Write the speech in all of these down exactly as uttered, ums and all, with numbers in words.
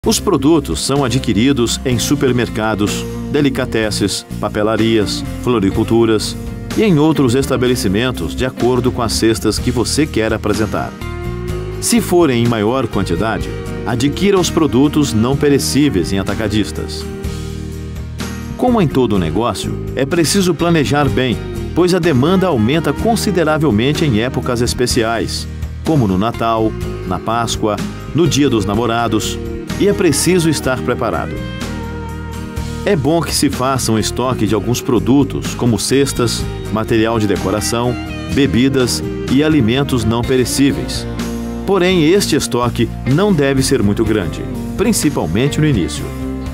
Os produtos são adquiridos em supermercados, delicatesses, papelarias, floriculturas e em outros estabelecimentos de acordo com as cestas que você quer apresentar. Se forem em maior quantidade, adquira os produtos não perecíveis em atacadistas. Como em todo negócio, é preciso planejar bem, pois a demanda aumenta consideravelmente em épocas especiais, como no Natal, na Páscoa, no Dia dos Namorados, e é preciso estar preparado. É bom que se faça um estoque de alguns produtos, como cestas, material de decoração, bebidas e alimentos não perecíveis. Porém, este estoque não deve ser muito grande, principalmente no início.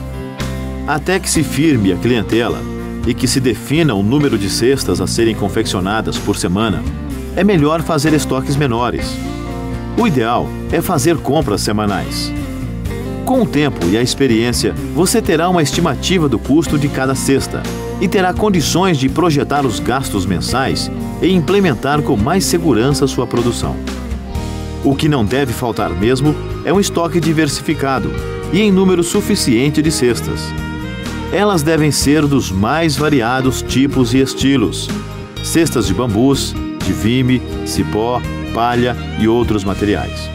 Até que se firme a clientela e que se defina o número de cestas a serem confeccionadas por semana, é melhor fazer estoques menores. O ideal é fazer compras semanais. Com o tempo e a experiência, você terá uma estimativa do custo de cada cesta e terá condições de projetar os gastos mensais e implementar com mais segurança sua produção. O que não deve faltar mesmo é um estoque diversificado e em número suficiente de cestas. Elas devem ser dos mais variados tipos e estilos: cestas de bambus, de vime, cipó, palha e outros materiais.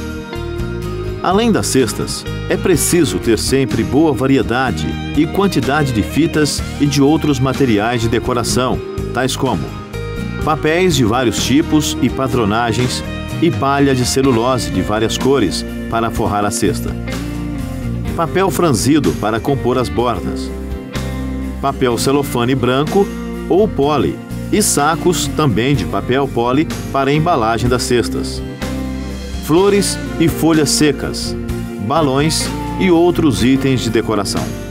Além das cestas, é preciso ter sempre boa variedade e quantidade de fitas e de outros materiais de decoração, tais como papéis de vários tipos e patronagens e palha de celulose de várias cores para forrar a cesta, papel franzido para compor as bordas, papel celofane branco ou poli e sacos também de papel poli para a embalagem das cestas, flores e folhas secas, balões e outros itens de decoração.